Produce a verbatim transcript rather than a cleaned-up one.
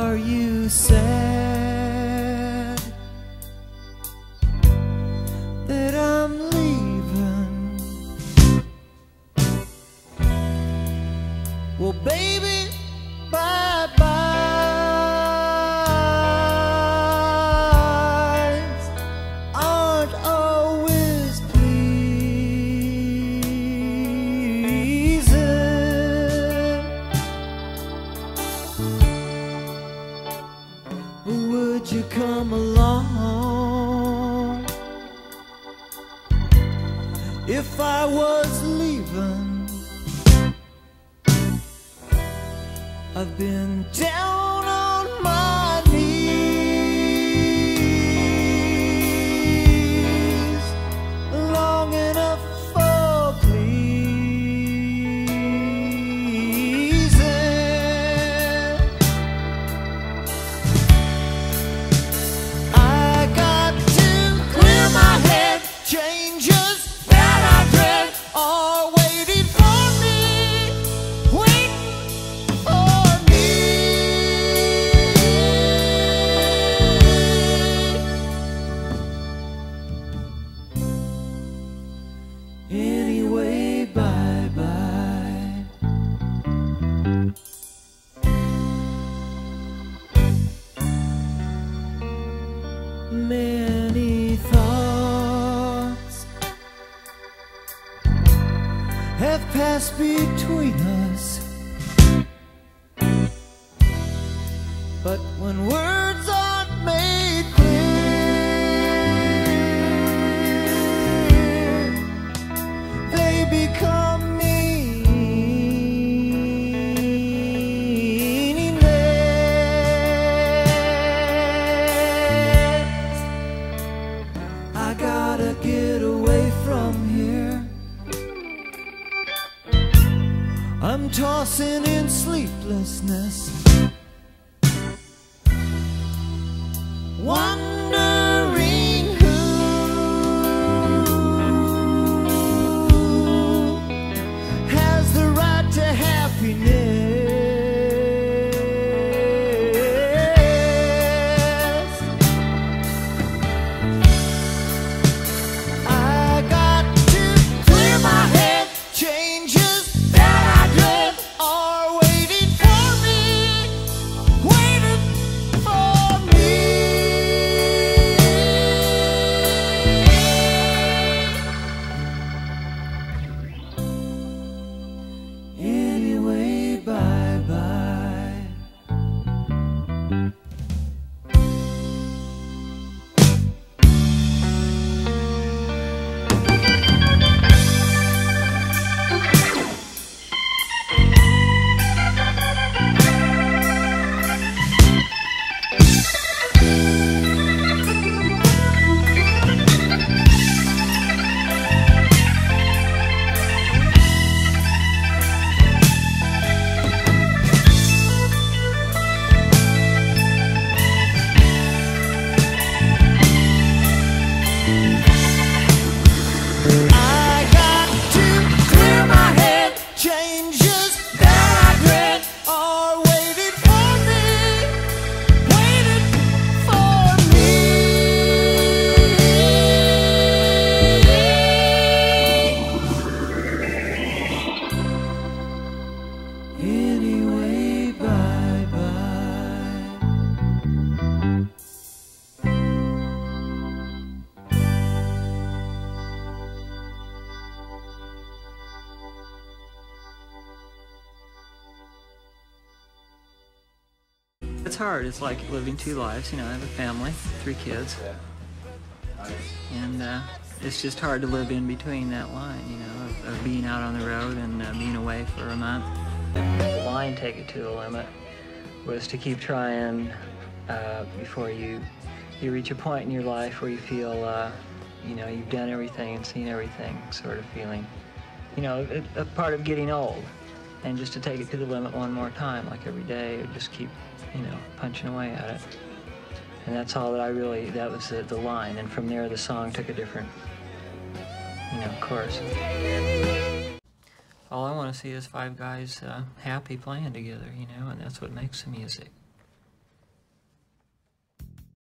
Are you sad that I'm leaving? Well, baby, bye-byes aren't always pleasing. Would you come along if I was leaving? I've been down on my knees long enough for pleasing. I got to clear my head. Changes that I dread are waiting for me, waiting for me. Anyway, bye-bye. Many thoughts have passed between us, but when words aren't made clear, they become meaningless. I gotta get away from here. I'm tossing in sleeplessness, wondering who has the right to happiness. I got to clear my head. Changes that I dread are waiting for me, waiting for me. Anyway, bye-bye. I got to clear my head. Changes that I dread are waiting for me, waiting for me. Anyway, bye-bye. It's hard. It's like living two lives. You know, I have a family, three kids, and uh, it's just hard to live in between that line, you know, of, of being out on the road and uh, being away for a month. The line, take it to the limit, was to keep trying uh, before you you reach a point in your life where you feel, uh, you know, you've done everything and seen everything, sort of feeling, you know, a, a part of getting old. And just to take it to the limit one more time, like every day, just keep, you know, punching away at it. And that's all that I really, that was the, the line. And from there, the song took a different, you know, course. All I want to see is five guys uh, happy playing together, you know, and that's what makes the music.